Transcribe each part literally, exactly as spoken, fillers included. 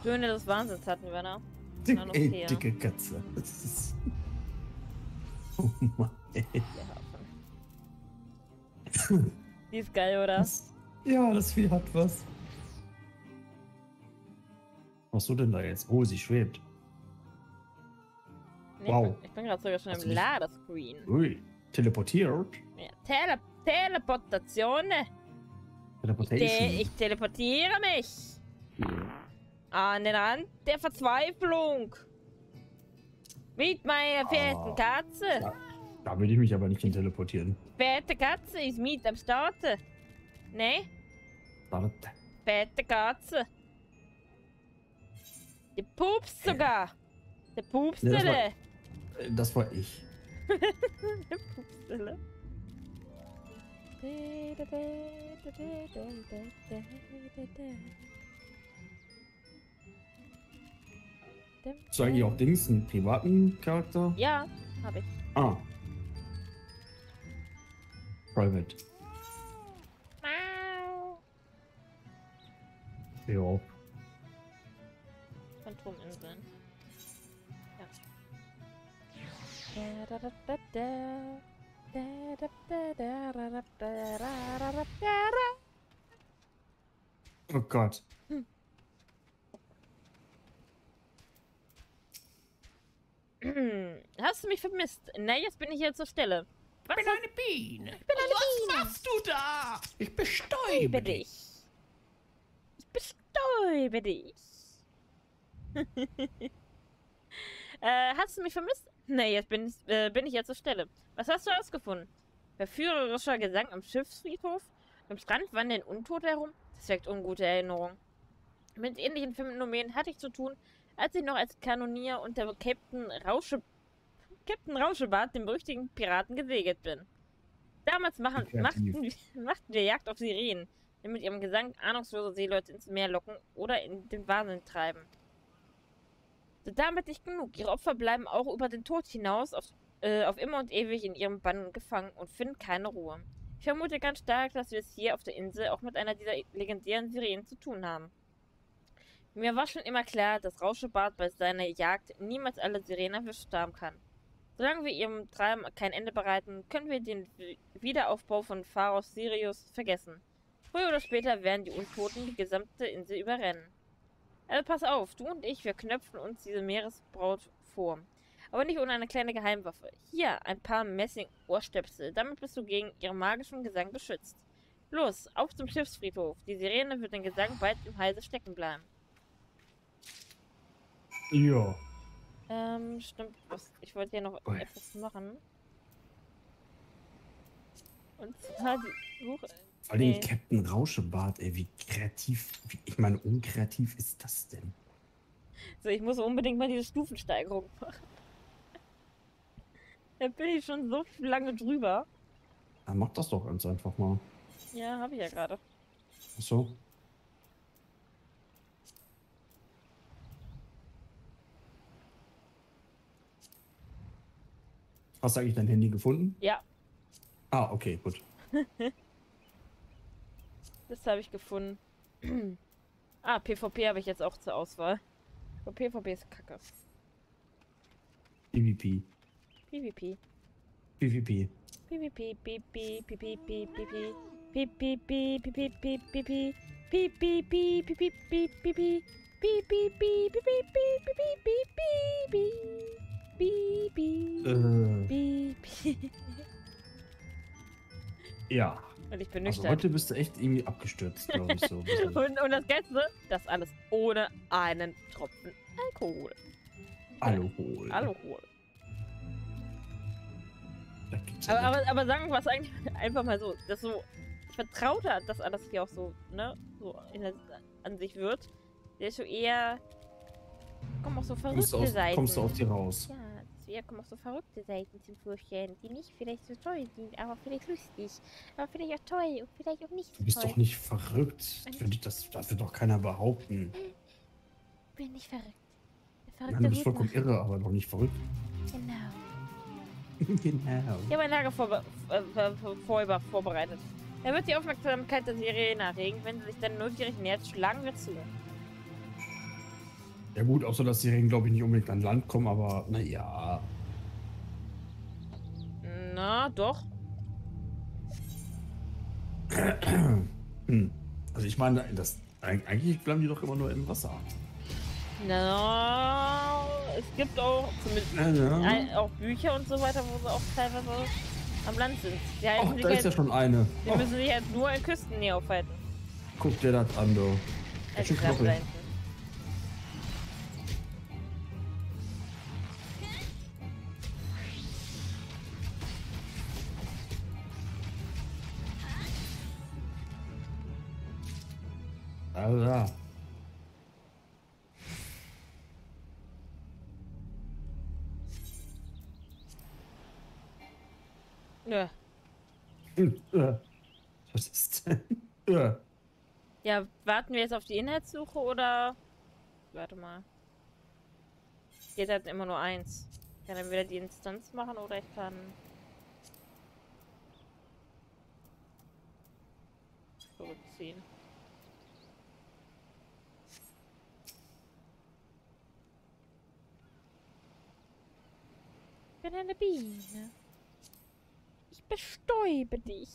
Söhne des Wahnsinns hatten wir, ne? Dick, ey, dicke Katze. Das ist... Oh Mann, ey. Die ist geil, oder? Das, ja, das Vieh hat was. Was hast du denn da jetzt? Oh, sie schwebt. Nee, Wow. Ich bin, ich bin gerade sogar schon Hast im du dich- Ladescreen. Ui, teleportiert. Ja, Tele Teleportation. Teleportation. Te ich teleportiere mich. An den Rand der Verzweiflung. Mit meiner fetten Ah. Katze. Da, da will ich mich aber nicht hin teleportieren. Fette Katze ist mit am Starten. Ne? Warte. Fette Katze. Der pupst sogar. Der Pupstele. Ja, Äh, Das war ich. Der Pupstele. Hast du eigentlich auch Dings, einen privaten Charakter? Ja, habe ich. Ah. Private. Mau. Ja. Phantominseln. Ja. Da, da, da, da, da, da, da, da, da, da, da, da, da, da. Oh Gott. Hast du mich vermisst? Na, jetzt bin ich hier zur Stelle. Was Ich bin hast- eine Biene. Ich bin eine Was Biene. machst du da? Ich bestäube Bestäube dich. dich. Ich bestäube dich. äh, hast du mich vermisst? Nee, jetzt bin, ich- äh, bin ich ja zur Stelle. Was hast du ausgefunden? Verführerischer Gesang am Schiffsfriedhof? Am Strand wandern Untote herum? Das weckt ungute Erinnerungen. Mit ähnlichen Phänomenen hatte ich zu tun, als ich noch als Kanonier unter Captain Rausche... Captain Rauschebart, dem berüchtigten Piraten, gesegelt bin. Damals machen, Kreativ. machten, wir- machten wir Jagd auf Sirenen, die mit ihrem Gesang ahnungslose Seeleute ins Meer locken oder in den Wahnsinn treiben. So damit nicht genug. Ihre Opfer bleiben auch über den Tod hinaus auf, äh, auf immer und ewig in ihrem Bann gefangen und finden keine Ruhe. Ich vermute ganz stark, dass wir es hier auf der Insel auch mit einer dieser legendären Sirenen zu tun haben. Mir war schon immer klar, dass Rauschebart bei seiner Jagd niemals alle Sirenen erwischt haben kann. Solange wir ihrem Treiben kein Ende bereiten, können wir den W- Wiederaufbau von Pharos Sirius vergessen. Früher oder später werden die Untoten die gesamte Insel überrennen. Also pass auf, du und ich, wir knöpfen uns diese Meeresbraut vor. Aber nicht ohne eine kleine Geheimwaffe. Hier, ein paar Messing-Ohrstöpsel. Damit bist du gegen ihren magischen Gesang beschützt. Los, auf zum Schiffsfriedhof. Die Sirene wird den Gesang bald im Halse stecken bleiben. Ja. Ähm, stimmt. Was, ich wollte ja noch Ui. etwas machen. Und zwar die Suche. Vor allem Nee. Captain Rauschebart, ey, wie kreativ, wie, ich meine, unkreativ ist das denn? So, ich muss unbedingt mal diese Stufensteigerung machen. Da bin ich schon so lange drüber. Dann mach das doch ganz einfach mal. Ja, habe ich ja gerade. Achso. Hast du eigentlich dein Handy gefunden? Ja, Ah, okay, gut. das habe ich gefunden. Ah, PvP habe ich jetzt auch zur Auswahl. Aber PvP ist kacke. PvP. PvP. PvP. PvP, PvP, PvP, PvP. PvP, PvP, PvP. PvP, PvP, PvP. PvP, PvP, PvP. Äh, PvP. ja. Und ich bin Also nüchtern. heute bist du echt irgendwie abgestürzt, glaube ich, so. ein bisschen. Und, und das Geilste, das alles ohne einen Tropfen Alkohol. Alkohol. Alkohol. Da gibt's ja Aber, nicht. aber, aber sagen wir was eigentlich einfach mal so, dass so vertrauter, dass alles hier auch so, ne, so in der Ansicht wird. Der ist so eher, kommen auch so kommst, verrückte du aus, Seiten. kommst du aus dir raus. Ja, deswegen kommen auch so verrückte Seiten zum Vorstellen, die nicht vielleicht so toll sind, aber vielleicht lustig. Aber vielleicht auch toll und vielleicht auch nicht so Du bist toll. doch nicht verrückt. Das würde ich- Das, das wird doch keiner behaupten. Ich bin nicht verrückt. Der Verrückte Nein, du bist gut vollkommen machen. irre, aber doch nicht verrückt. Genau. Genau. Ich habe ein Lager vorbe äh, vor, vor, vorbereitet. Er wird die Aufmerksamkeit der Sirene erregen. Wenn sie sich dann neugierig nähert, schlagen wir zu. Ja gut, außer dass die Regen, glaube ich, nicht unbedingt an Land kommen, aber naja. Na, doch. Hm. Also ich meine, das eigentlich bleiben die doch immer nur im Wasser. Na, es gibt auch zumindest Ja, ja. ein, auch Bücher und so weiter, wo sie auch teilweise am Land sind. Die halten Ach, sich da ist halt, ja schon eine. die Oh, müssen sich halt nur in Küstennähe aufhalten. guck dir das an, du. Also Schön das da knupprig. hinten. Also, ja. Nö. Hm, äh. Was ist denn? Äh. Ja, warten wir jetzt auf die Inhaltssuche oder... Warte mal. Geht halt immer nur eins. Ich kann entweder die Instanz machen oder ich kann... zurückziehen. Ich bin eine Biene. Ich bestäube dich.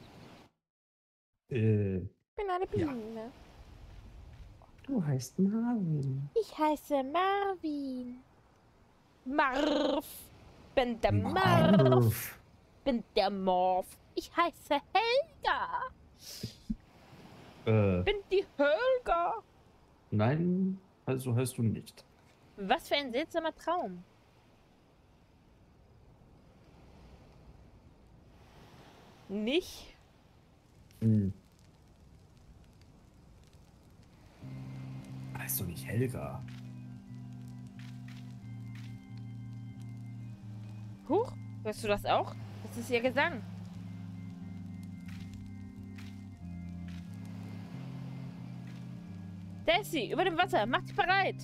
Äh. Ich bin eine Ja. Biene. Du heißt Marvin. Ich heiße Marvin. Marv. Bin der Marv. Marv. Bin der Morph. Ich heiße Helga. Äh. Bin die Helga. Nein, also heißt du nicht. Was für ein seltsamer Traum. Nicht? Hm. Heißt du nicht Helga? Huch, hörst du das auch? Das ist ihr Gesang. Da ist sie, über dem Wasser. Macht dich bereit.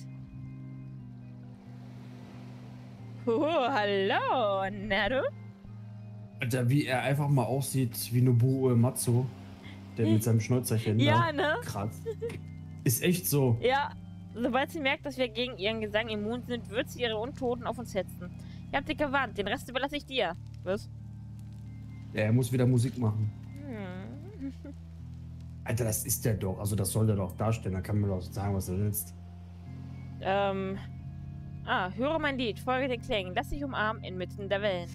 Oh, hallo, na du? Alter, wie er einfach mal aussieht wie Nobuo Uematsu. Der mit seinem Schnäuzerchen. Ja, da. ne? Krass. Ist echt so. Ja, sobald sie merkt, dass wir gegen ihren Gesang immun sind, wird sie ihre Untoten auf uns hetzen. Ich hab dich gewarnt, den Rest überlasse ich dir. Was? Ja, er muss wieder Musik machen. Hm. Alter, das ist der doch. Also das soll der doch darstellen. Da kann man doch sagen, was er willst. Ähm. Ah, höre mein Lied, folge den Klängen, lass dich umarmen inmitten der Wellen.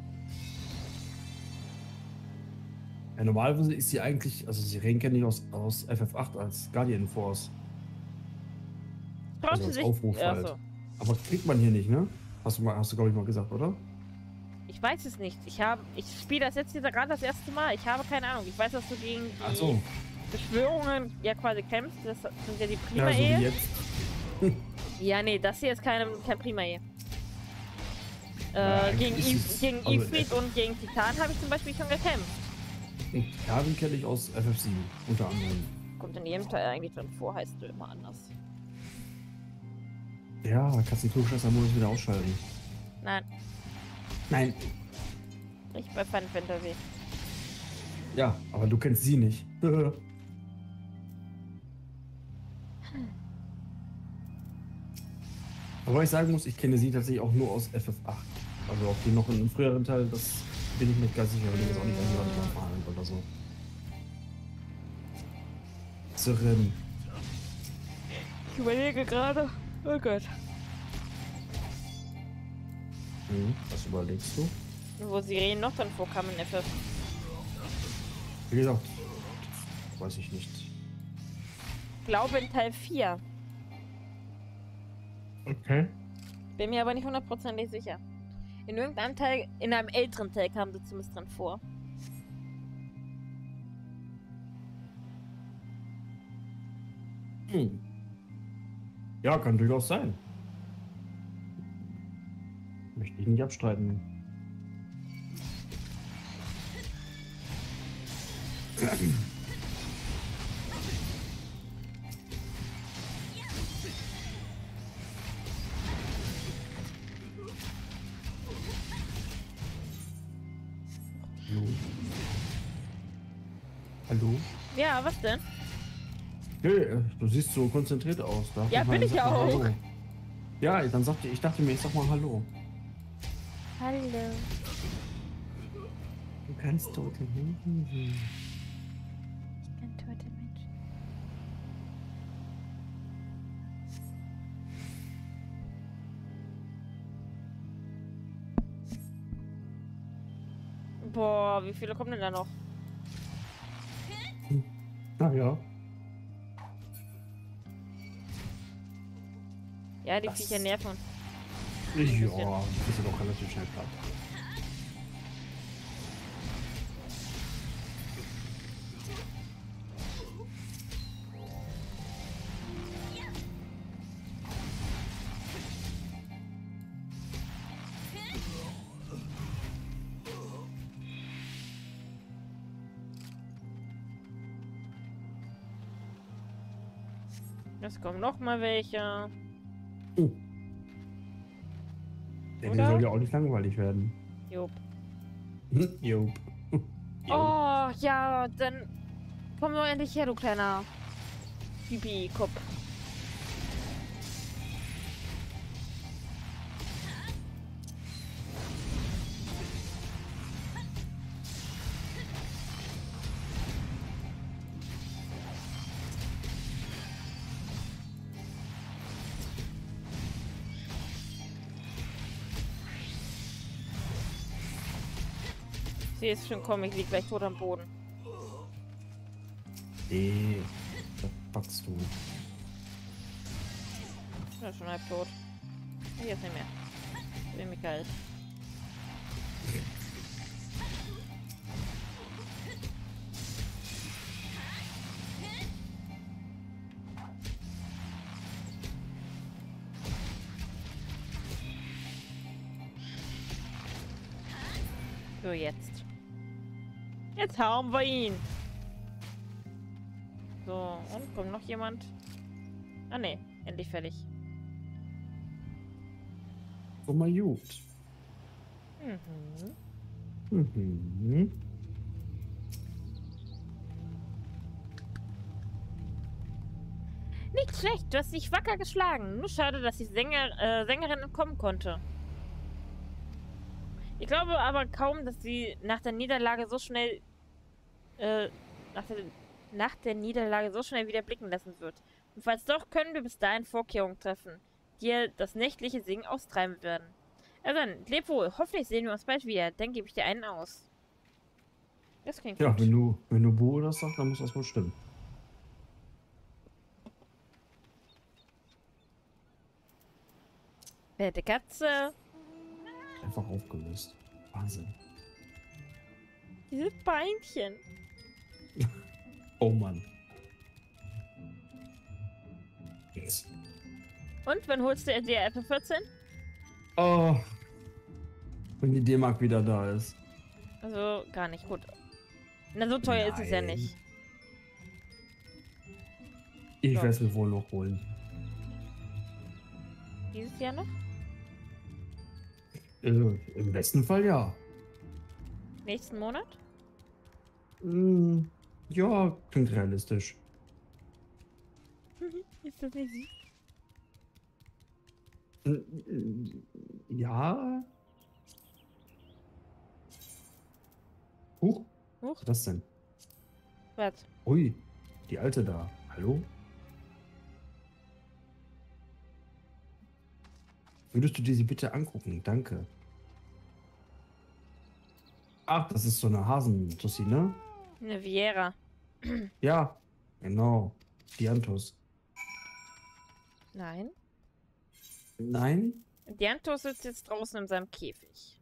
Ja, normalerweise ist sie eigentlich, also sie Ren kenne ich aus, aus F F acht als Guardian Force. Traut Also sie als sich. Aufruf Ja, halt. so. Aber kriegt man hier nicht, ne? Hast du, mal- hast du glaube ich, mal gesagt, oder? Ich weiß es nicht. Ich habe, ich spiele das jetzt hier gerade das erste Mal. Ich habe keine Ahnung. Ich weiß, dass du gegen die Ach so. Beschwörungen ja quasi kämpfst. Das sind ja die Ja, so Prima-Ehe. wie jetzt. Ja, nee, das hier ist keine, kein Prima-Ehe. Ja, Äh, eigentlich gegen, ist I es- gegen also, Ifrit und gegen Titan habe ich zum Beispiel schon gekämpft. Und Karin kenne ich aus F F sieben, unter anderem. Kommt in jedem Teil eigentlich drin vor, heißt du immer anders. Ja, kannst du den Klugscheißer-Modus wieder ausschalten. Nein, Nein. nicht bei Final Fantasy. Ja, aber du kennst sie nicht. Aber ich sagen muss, ich kenne sie tatsächlich auch nur aus F F acht. Also auch die noch in einem früheren Teil, das bin ich mir ganz sicher, weil die jetzt auch nicht angehört haben oder so. Sirin. Ich überlege gerade. Oh Gott. Hm, was überlegst du? Wo Sirenen noch drin vorkamen in F F. Wie gesagt, weiß ich nicht. Ich glaube in Teil vier. Okay. Bin mir aber nicht hundertprozentig sicher. In irgendeinem Teil, in einem älteren Teil kam sie zumindest drin vor. Hm. Ja, kann durchaus sein. Möchte ich nicht abstreiten. Hallo? Hallo? Ja, was denn? Hey, äh, du siehst so konzentriert aus. Da Ja, mal- bin ich sag mal auch. Hallo. Ja, dann sagte ich, dachte mir, ich sag mal Hallo. Hallo. Du kannst tote Menschen sehen. Ich bin tote Mensch. Boah, wie viele kommen denn da noch? Na ja. Ja, die Das- Viecher nerven. Ja, das ist ja doch relativ schnell platt. Jetzt kommen noch mal welche. Oh. Der Oder? soll ja auch nicht langweilig werden. Jupp. Hm, Jupp. Oh, ja, dann komm doch endlich her, du kleiner Pipi-Kopf. Sie ist schon komm, ich lieg gleich tot am Boden. Nee, das packst du. Ich bin schon halb tot. Jetzt nicht mehr. Ich bin mich kalt. So, jetzt. Jetzt haben wir ihn. So, und kommt noch jemand? Ah, ne, endlich fertig. Guck mal, gut. Mhm. Mhm. Nicht schlecht, du hast dich wacker geschlagen. Nur schade, dass die Sänger, äh, Sängerin entkommen konnte. Ich glaube aber kaum, dass sie nach der Niederlage so schnell äh, nach der, nach der Niederlage so schnell wieder blicken lassen wird. Und falls doch, können wir bis dahin Vorkehrungen treffen, die ihr das nächtliche Singen austreiben werden. Also dann, leb wohl. Hoffentlich sehen wir uns bald wieder. Dann gebe ich dir einen aus. Das klingt Ja, gut. wenn du, wenn du Bo das sagst, dann muss das wohl stimmen. Fette Katze. Einfach aufgelöst. Wahnsinn. Dieses Beinchen. Oh Mann. Jetzt. Und, wann holst du dir F vierzehn? Oh. Wenn die D-Mark wieder da ist. Also, gar nicht gut. Na, so teuer ist es ja Nein. nicht. Ich So. werde es mir wohl noch holen. Dieses Jahr noch? Also, im besten Fall ja. Nächsten Monat? Hm, ja, klingt realistisch. Ist das nicht süß? Hm, Ja. Huch, Huch, was ist das denn? was? Ui, die alte da. Hallo? Würdest du dir sie bitte angucken? Danke. Ach, das ist so eine Hasentussi, ne? Eine Viera. Ja, genau. Dianthus. Nein. Nein? Dianthus sitzt jetzt draußen in seinem Käfig.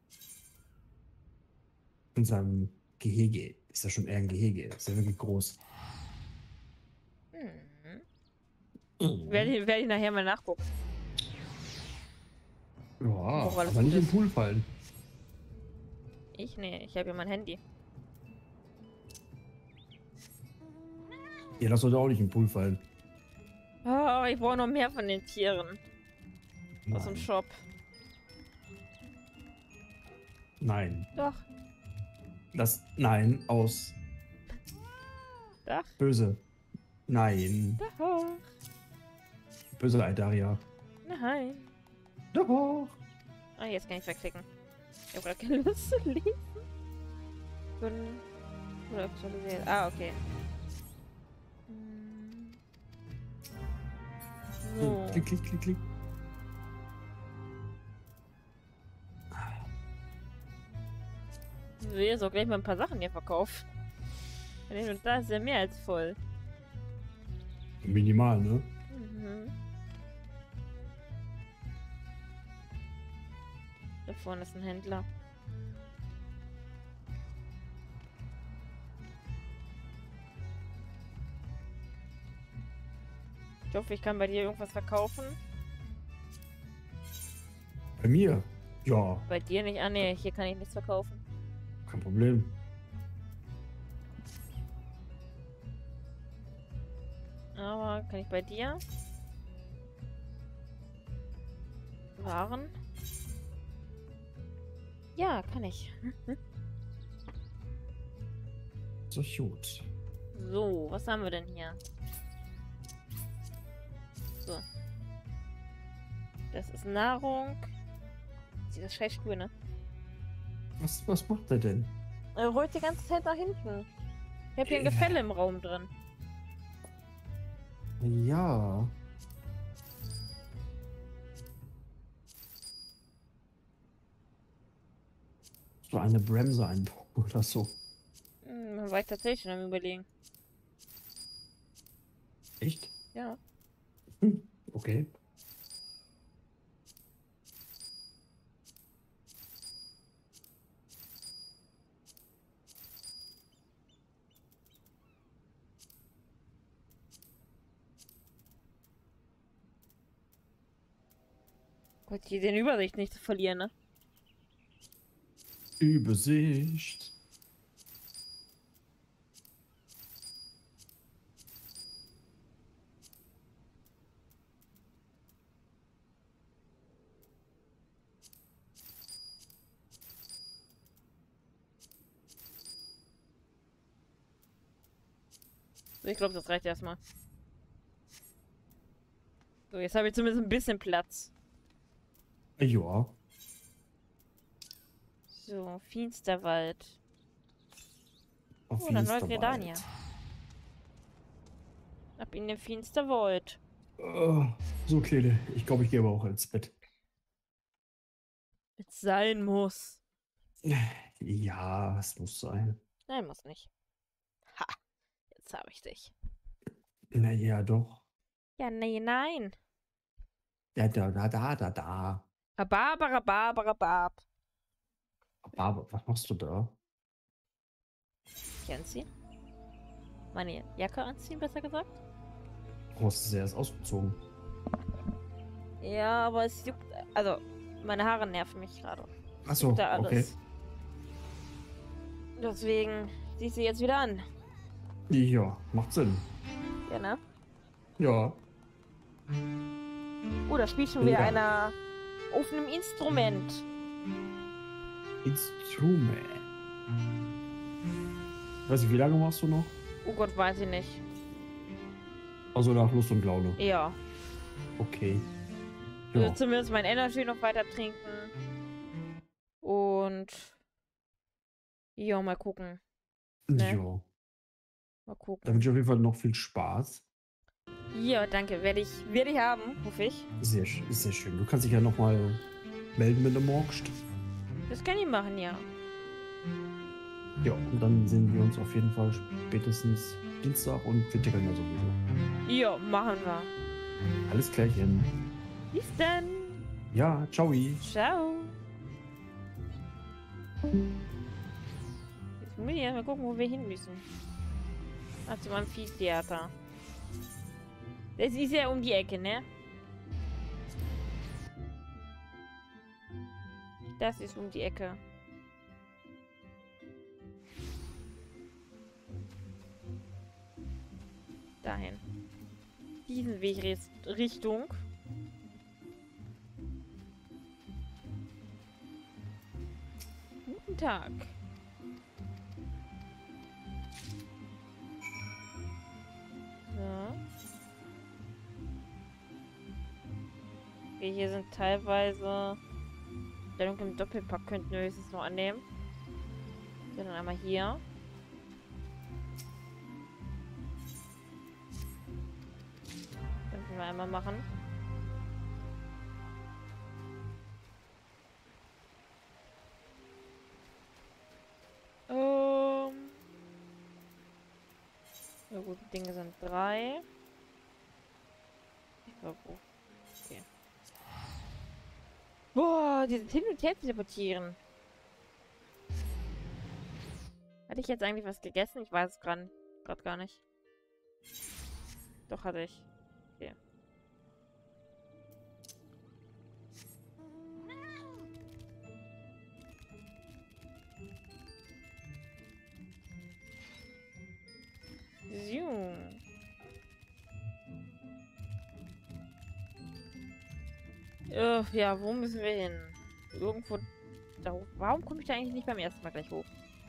In seinem Gehege. Ist ja schon eher ein Gehege. Ist ja wirklich groß. Hm. Mhm. Werde, werde ich nachher mal nachgucken. Ja, Worauf alles aber nicht gut im ist. Pool fallen. Ich? Nee, ich habe ja mein Handy. Ja, das sollte auch nicht im Pool fallen. Oh, ich brauche noch mehr von den Tieren. Aus dem Nein. Shop. Nein. Doch, Das. Nein, aus. doch, Böse. Nein. doch. Böse Aldaria. Nein. Doch. Ah, jetzt kann ich verklicken. Ich habe gerade keine Lust zu lesen. Fünf. Oder aktualisiert. Ah, okay. Hm. So. Klick, klick, klick, klick. Ich will jetzt auch gleich mal ein paar Sachen hier verkaufen. Und da ist ja mehr als voll. Minimal, ne? Mhm. Da vorne ist ein Händler. Ich hoffe, ich kann bei dir irgendwas verkaufen. Bei mir? Ja, Bei dir nicht? Ah, nee, hier kann ich nichts verkaufen. kein Problem. Aber kann ich bei dir? Waren? Ja, kann ich. So gut. So, was haben wir denn hier? So. Das ist Nahrung. Diese scheiß Schuhe, ne? Was, was macht er denn? Er rollt die ganze Zeit nach hinten. Ich hab hier ein Äh. Gefälle im Raum drin. Ja. So eine Bremse einbauen oder so. Hm, man war ich tatsächlich schon am Überlegen. Echt? Ja. Hm, okay. Gott, hier den Übersicht nicht zu verlieren, ne? Übersicht. So, ich glaube, das reicht erstmal. So, jetzt habe ich zumindest ein bisschen Platz. Ja. So, Finsterwald. Auf Oh, dann Finsterwald. Neugredania. Ab in den Finsterwald. Oh, so, Kleine. Ich glaube, ich gehe aber auch ins Bett. Jetzt sein muss. Ja, es muss sein. Nein, muss nicht. Ha, jetzt habe ich dich. Naja, doch. Ja, nee, nein. Ja, da, da, da, da, da. Barbara, Barbara, Barb. Aber was machst du da? Ich anziehen? Meine Jacke anziehen, besser gesagt? Du hast es erst ausgezogen. Ja, aber es juckt. Also, meine Haare nerven mich gerade. Achso, Juckt da okay. alles. Deswegen zieh ich sie jetzt wieder an. Ja, macht Sinn. Ja, ne? Ja. Oh, da spielt schon wieder Ja. einer auf einem Instrument. Instrument. Weiß ich, wie lange machst du noch? Oh Gott, weiß ich nicht. Also nach Lust und Laune. Ja. Okay. Also Ja. zumindest mein Energy noch weiter trinken. Und. Ja, mal gucken. ne? Ja. Mal gucken. Da wünsche ich auf jeden Fall noch viel Spaß. Ja, danke. Werde ich, werde ich haben, hoffe ich. Sehr, sch- sehr schön. Du kannst dich ja nochmal melden, wenn du magst. Das kann ich machen, ja. Ja, und dann sehen wir uns auf jeden Fall spätestens Dienstag und wir tickeln ja sowieso. Ja, machen wir. Alles klärchen. Bis dann. Ja, ciao. Ciao. Jetzt muss ich erst mal gucken, wo wir hin müssen. Ach, zu meinem Viehtheater. Das ist ja um die Ecke, ne? Das ist um die Ecke. Dahin. Diesen Weg Richt- Richtung. Guten Tag. So. Okay, hier sind teilweise Stellung im Doppelpack könnten wir höchstens noch annehmen. Ja, dann einmal hier. Könnten wir einmal machen. Ähm. Ja gut, die Dinge sind drei. Ich glaube, okay. Boah, diese Hin- und Her teleportieren. Hatte ich jetzt eigentlich was gegessen? Ich weiß es gerade gar nicht. Doch, hatte ich. Okay. So. Äh, ja, wo müssen wir hin? Irgendwo da hoch. Warum komme ich da eigentlich nicht beim ersten Mal gleich hoch?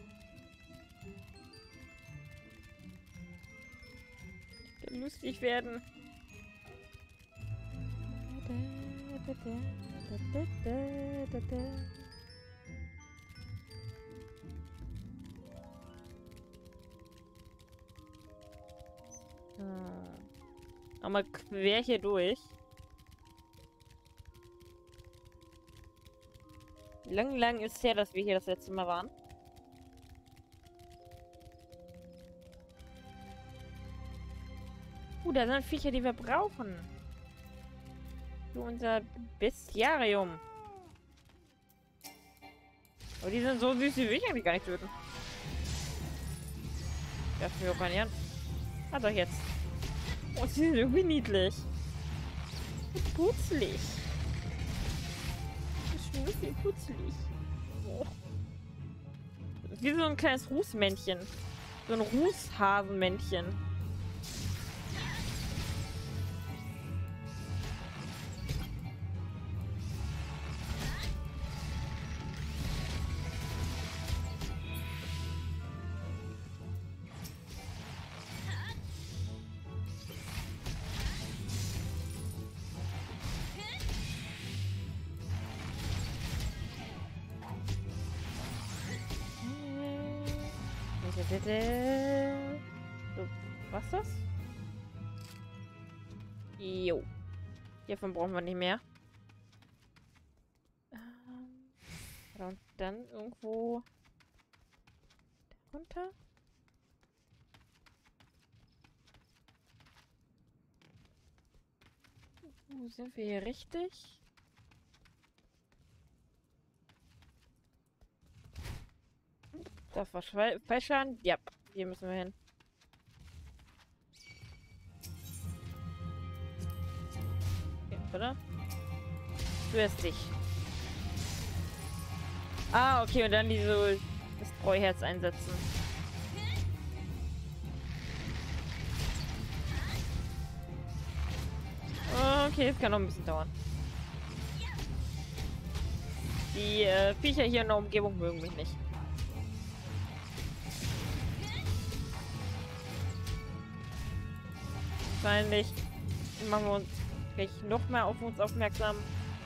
Kann lustig werden. Hm. Nochmal quer hier durch. Lang, lang ist her, dass wir hier das letzte Mal waren. Uh, da sind Viecher, die wir brauchen. Für unser Bestiarium. Aber die sind so süß, die will ich eigentlich gar nicht töten. Das mir auch gar nicht an. Ah, doch jetzt. Oh, sie sind irgendwie niedlich. Und putzlig. Schnüffel, putzlig. Oh. Wie so ein kleines Rußmännchen. So ein Rußhasenmännchen. So, was ist das? Jo. Hiervon brauchen wir nicht mehr. Ähm, und dann irgendwo runter. Wo sind wir hier richtig? Das war Fallschaden? Ja, hier müssen wir hin. Okay, oder? Du hast dich. Ah, okay, und dann diese das Treuherz einsetzen. Okay, es kann noch ein bisschen dauern. Die äh, Viecher hier in der Umgebung mögen mich nicht. Wahrscheinlich machen wir uns gleich noch mehr auf uns aufmerksam.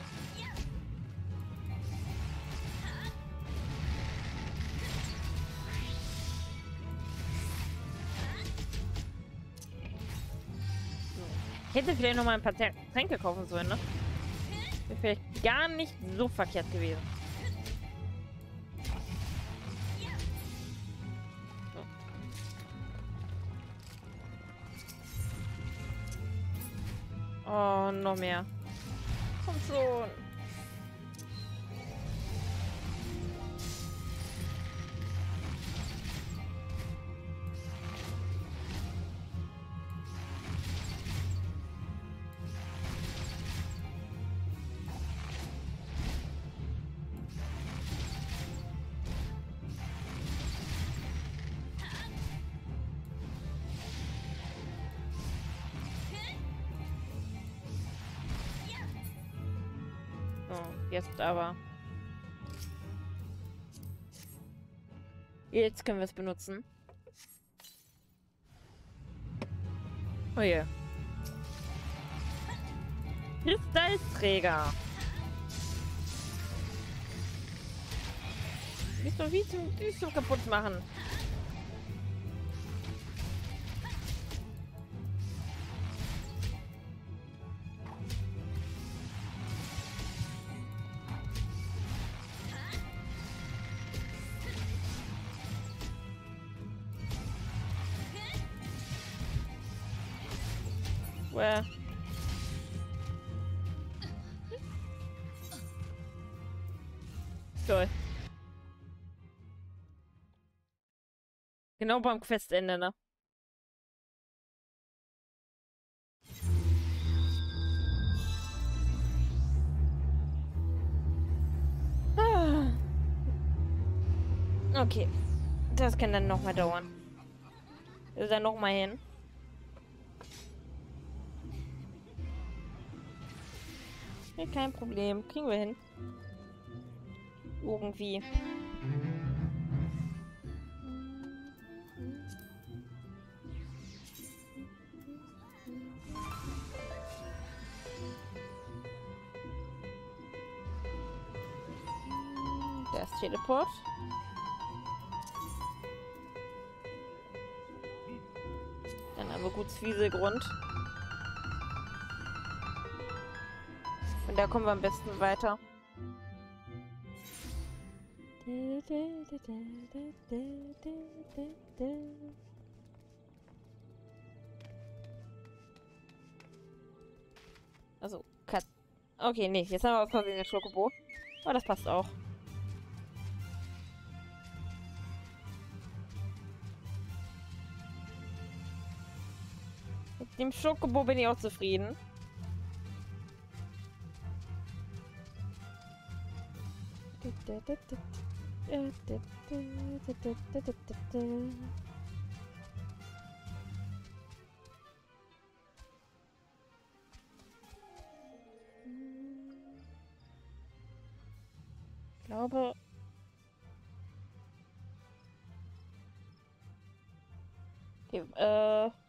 Ich hätte vielleicht noch mal ein paar Tränke kaufen sollen, ne? Wäre vielleicht gar nicht so verkehrt gewesen. Oh, noch mehr. Komm schon. Jetzt aber. Jetzt können wir es benutzen. Oh je. Kristallträger. Wie zum, wie zum, wie zum kaputt machen. Where? Toll. Genau beim Questende, ne? Ah. Okay. Das kann dann noch mal dauern. Ist dann noch mal hin. Ja, kein Problem. Kriegen wir hin. Irgendwie. Da ist Teleport. Dann haben wir gut Zwieselgrund. Und da kommen wir am besten weiter. Also, Cut. Okay, nee, jetzt haben wir aus Versehen den Schokobo. Aber das passt auch. Mit dem Schokobo bin ich auch zufrieden. Ich glaube... Okay, äh...